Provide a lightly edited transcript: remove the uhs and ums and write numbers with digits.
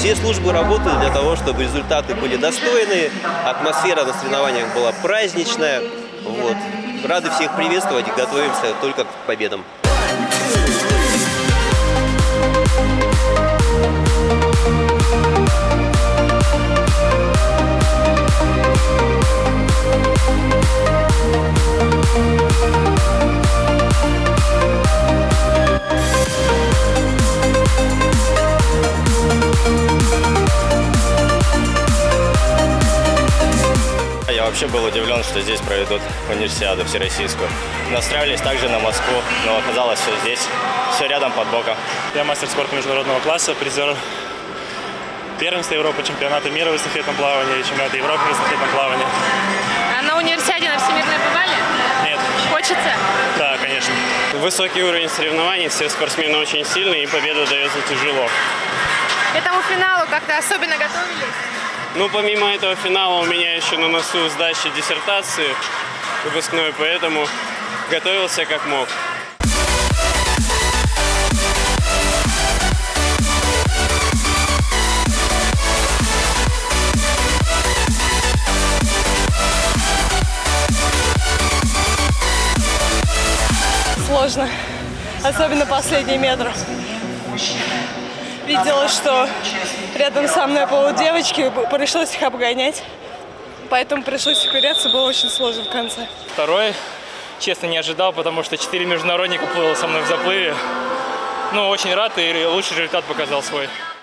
Все службы работают для того, чтобы результаты были достойные, атмосфера на соревнованиях была праздничная. Вот. Рады всех приветствовать и готовимся только к победам. Я вообще был удивлен, что здесь проведут универсиаду всероссийскую. Настраивались также на Москву, но оказалось все здесь, все рядом под боком. Я мастер спорта международного класса, призер первенства Европы, чемпионата мира в эстафетном плавании и чемпионата Европы в эстафетном плавании. А на универсиаде на всемирной бывали? Нет. Хочется? Да, конечно. Высокий уровень соревнований, все спортсмены очень сильные, и победа дается тяжело. К этому финалу как-то особенно готовились? Ну, помимо этого финала у меня еще на носу сдача диссертации выпускной, поэтому готовился как мог. Сложно, особенно последний метр. Видела, что рядом со мной полудевочки, пришлось их обгонять, поэтому пришлось ускоряться, было очень сложно в конце. Второй, честно, не ожидал, потому что 4 международника плыло со мной в заплыве. Ну, очень рад и лучший результат показал свой.